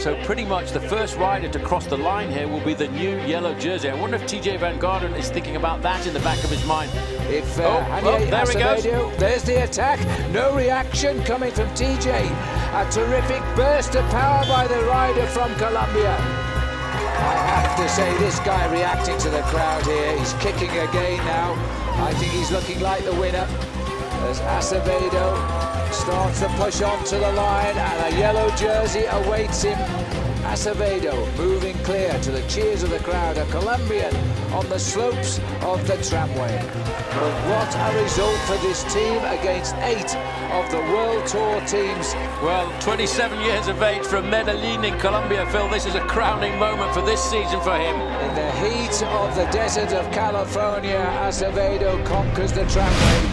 So pretty much the first rider to cross the line here will be the new yellow jersey. I wonder if TJ Van Garderen is thinking about that in the back of his mind. If there he goes. There's the attack. No reaction coming from TJ. A terrific burst of power by the rider from Colombia. I have to say, this guy reacting to the crowd here. He's kicking again now. I think he's looking like the winner as Acevedo starts to push on to the line, and a yellow jersey awaits him. Acevedo moving clear to the cheers of the crowd, a Colombian on the slopes of the tramway. But what a result for this team against 8 of the World Tour teams. Well, 27 years of age from Medellin in Colombia, Phil. This is a crowning moment for this season for him. In the heat of the desert of California, Acevedo conquers the tramway.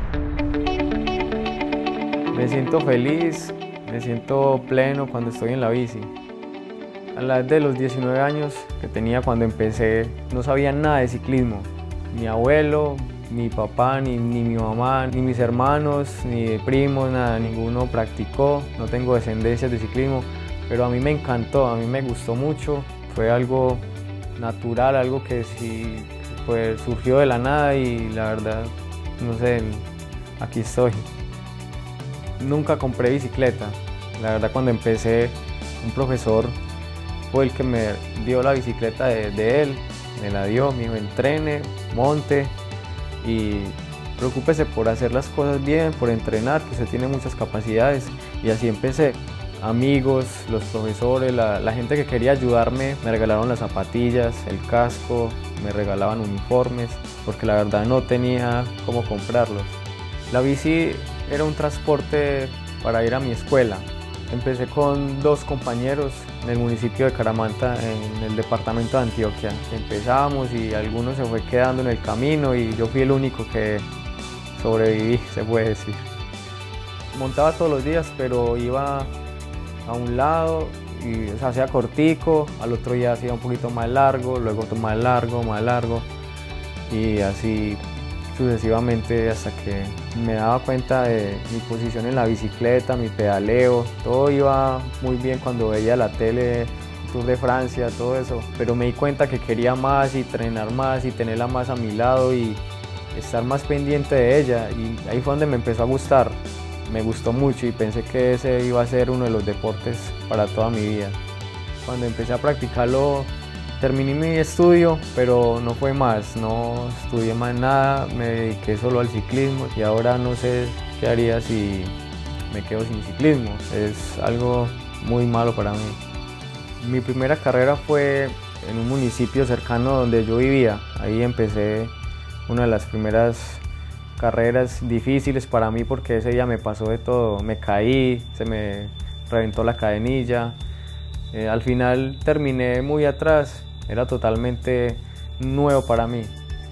Me siento feliz, me siento pleno cuando estoy en la bici. A la edad de los 19 años que tenía cuando empecé, no sabía nada de ciclismo. Mi abuelo, mi papá, ni mi mamá, ni mis hermanos, ni primos, nada, ninguno practicó. No tengo descendencias de ciclismo, pero a mí me encantó, a mí me gustó mucho. Fue algo natural, algo que sí surgió de la nada y la verdad, no sé, aquí estoy. Nunca compré bicicleta. La verdad, cuando empecé, un profesor fue el que me dio la bicicleta de él, me la dio, me dijo: entrene, monte y preocúpese por hacer las cosas bien, por entrenar, que usted tiene muchas capacidades. Y así empecé. Amigos, los profesores, la gente que quería ayudarme, me regalaron las zapatillas, el casco, me regalaban uniformes, porque la verdad no tenía cómo comprarlos. La bici era un transporte para ir a mi escuela. Empecé con 2 compañeros en el municipio de Caramanta, en el departamento de Antioquia. Empezamos y algunos se fue quedando en el camino y yo fui el único que sobreviví, se puede decir. Montaba todos los días, pero iba a un lado y se hacía cortico, al otro día hacía un poquito más largo, luego más largo y así sucesivamente hasta que me daba cuenta de mi posición en la bicicleta, mi pedaleo. Todo iba muy bien cuando veía la tele, Tour de Francia, todo eso, pero me di cuenta que quería más y entrenar más y tenerla más a mi lado y estar más pendiente de ella, y ahí fue donde me empezó a gustar. Me gustó mucho y pensé que ese iba a ser uno de los deportes para toda mi vida. Cuando empecé a practicarlo, terminé mi estudio, pero no fue más, no estudié más nada, me dediqué solo al ciclismo y ahora no sé qué haría si me quedo sin ciclismo. Es algo muy malo para mí. Mi primera carrera fue en un municipio cercano donde yo vivía. Ahí empecé una de las primeras carreras difíciles para mí porque ese día me pasó de todo. Me caí, se me reventó la cadenilla. Al final terminé muy atrás, era totalmente nuevo para mí.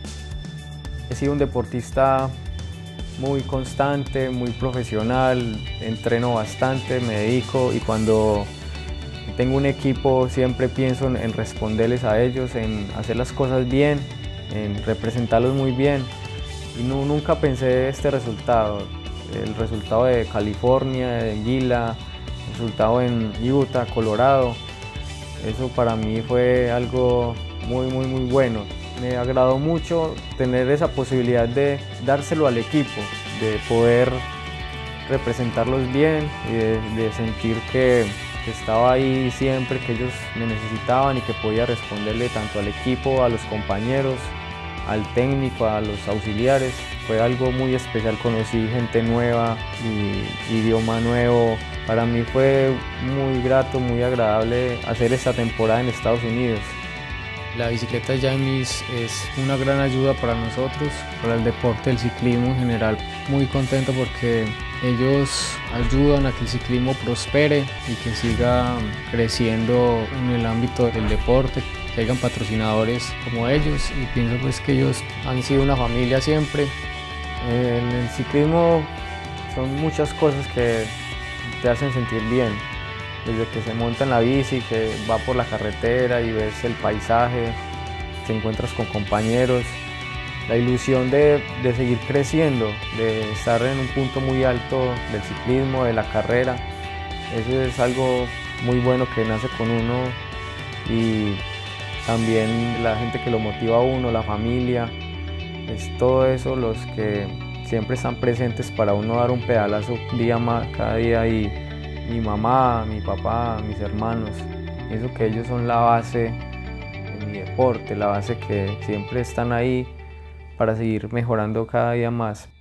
He sido un deportista muy constante, muy profesional, entreno bastante, me dedico y cuando tengo un equipo siempre pienso en responderles a ellos, en hacer las cosas bien, en representarlos muy bien. Y nunca pensé este resultado, el resultado de California, de Gila, el resultado en Utah, Colorado. Eso para mí fue algo muy bueno. Me agradó mucho tener esa posibilidad de dárselo al equipo, de poder representarlos bien y de sentir que estaba ahí siempre, que ellos me necesitaban y que podía responderle tanto al equipo, a los compañeros, al técnico, a los auxiliares. Fue algo muy especial, conocí gente nueva y idioma nuevo. Para mí fue muy grato, muy agradable hacer esta temporada en Estados Unidos. La bicicleta de Jaimes es una gran ayuda para nosotros, para el deporte del ciclismo en general. Muy contento porque ellos ayudan a que el ciclismo prospere y que siga creciendo en el ámbito del deporte, que hayan patrocinadores como ellos, y pienso pues que ellos han sido una familia siempre. En el ciclismo son muchas cosas que te hacen sentir bien. Desde que se monta en la bici, que va por la carretera y ves el paisaje, te encuentras con compañeros, la ilusión de seguir creciendo, de estar en un punto muy alto del ciclismo, de la carrera. Eso es algo muy bueno que nace con uno, y también la gente que lo motiva a uno, la familia, es todo eso los que siempre están presentes para uno dar un pedalazo día más, cada día, y mi mamá, mi papá, mis hermanos, pienso que ellos son la base de mi deporte, la base que siempre están ahí para seguir mejorando cada día más.